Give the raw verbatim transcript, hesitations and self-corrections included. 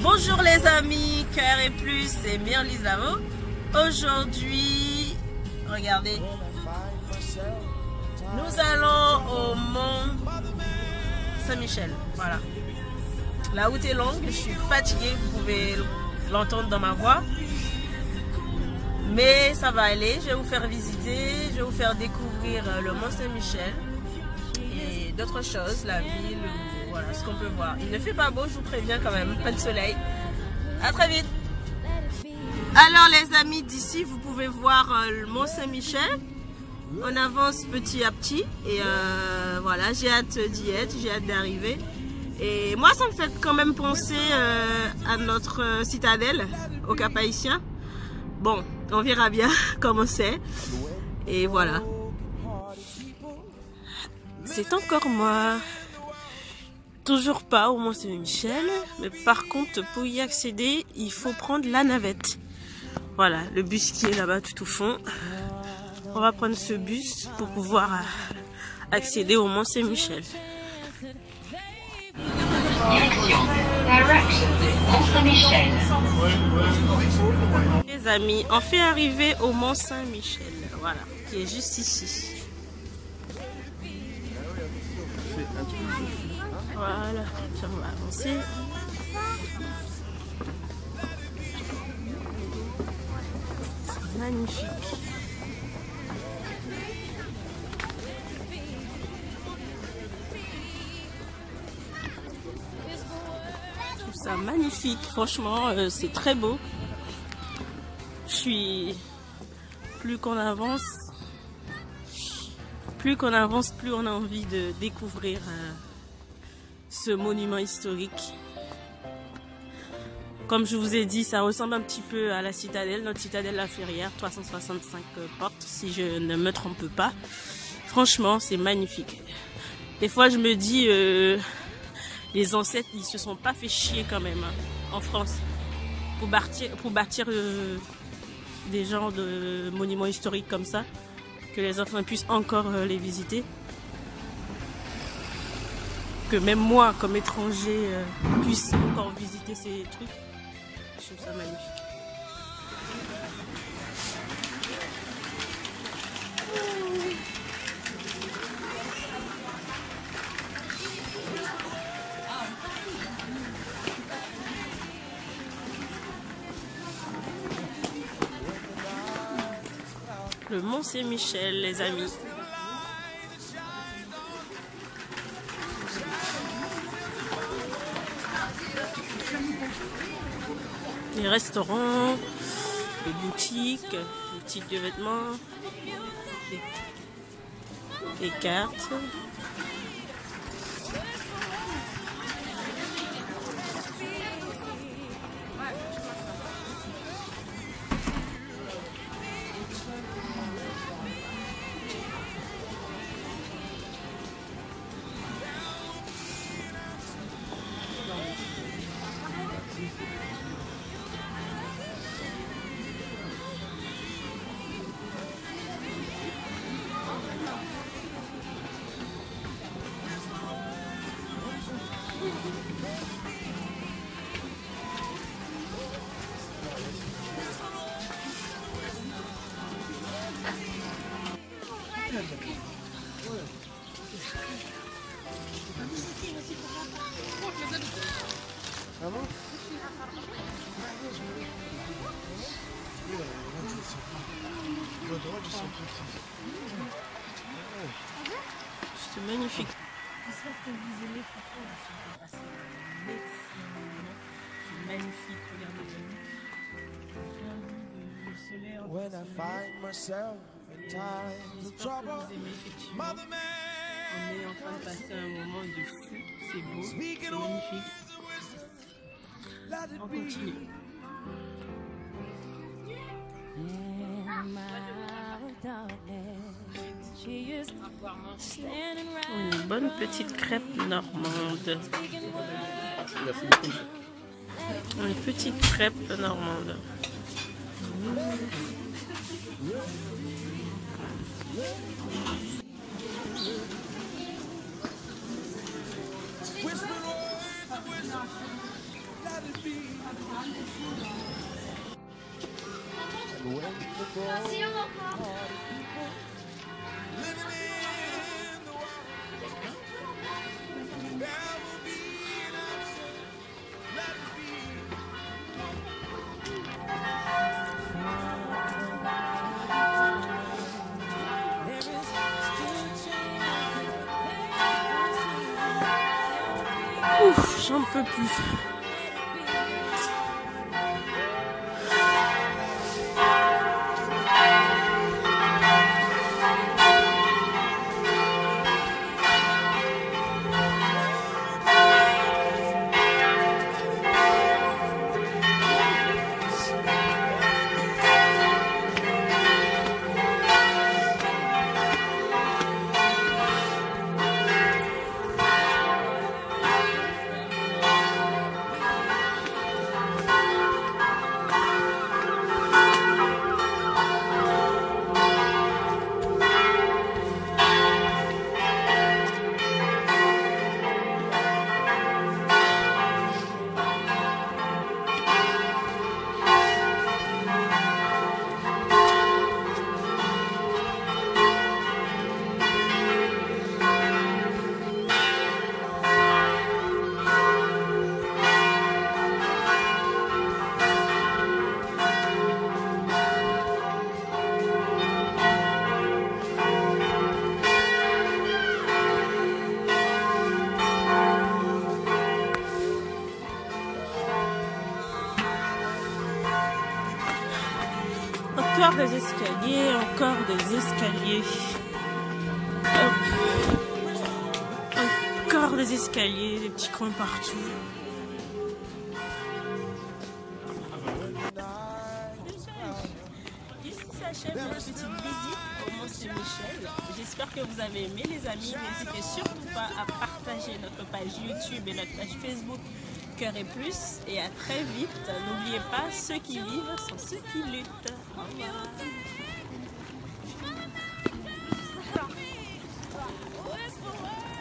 Bonjour les amis, Cœur et Plus, c'est Myrlise Lavo. Aujourd'hui, regardez, nous allons au Mont Saint-Michel. Voilà. La route est longue, je suis fatiguée, vous pouvez l'entendre dans ma voix. Mais ça va aller, je vais vous faire visiter, je vais vous faire découvrir le Mont Saint-Michel et d'autres choses, la ville, voilà ce qu'on peut voir. Il ne fait pas beau, je vous préviens quand même, pas de soleil. À très vite. Alors les amis, d'ici vous pouvez voir le Mont Saint-Michel. On avance petit à petit et euh, voilà, j'ai hâte d'y être, j'ai hâte d'arriver. Et moi ça me fait quand même penser euh, à notre citadelle au Cap-Haïtien. Bon, on verra bien comment c'est. Et voilà. C'est encore moi. Toujours pas au Mont Saint-Michel. Mais par contre, pour y accéder, il faut prendre la navette. Voilà, le bus qui est là-bas tout au fond. On va prendre ce bus pour pouvoir accéder au Mont Saint-Michel. Les amis, on fait arriver au Mont Saint-Michel, voilà, qui est juste ici. Voilà, on va avancer. C'est magnifique. Je trouve ça magnifique, franchement, euh, c'est très beau. Je suis... Plus qu'on avance, plus qu'on avance, plus on a envie de découvrir euh, ce monument historique. Comme je vous ai dit, ça ressemble un petit peu à la citadelle, notre citadelle La Ferrière, trois cent soixante-cinq portes, si je ne me trompe pas. Franchement, c'est magnifique. Des fois, je me dis, euh, les ancêtres, ils se sont pas fait chier quand même, hein, en France, pour bâtir, pour bâtir euh, des genres de monuments historiques comme ça, que les enfants puissent encore euh, les visiter. Que même moi, comme étranger, euh, puisse encore visiter ces trucs. Je trouve ça magnifique. Le Mont Saint-Michel, les amis. Les restaurants, les boutiques, boutiques de vêtements, les, les cartes. C'est magnifique. J'espère que vous aimez, franchement, c'est magnifique, regardez le soleil en When I find myself in time to trouble, Mother Man. On est en train de passer un moment de fou, c'est beau, c'est magnifique. On continue. Une bonne petite crêpe normande. Une petite crêpe normande. Ouf, j'en peux plus. Encore des escaliers, encore des escaliers. Hop. Encore des escaliers, des petits coins partout. Ici s'achève notre petite visite au Mont Saint-Michel. J'espère que vous avez aimé les amis. N'hésitez surtout pas à partager notre page YouTube et notre page Facebook Cœur et Plus. Et à très vite. N'oubliez pas, ceux qui vivent sont ceux qui luttent. Au revoir.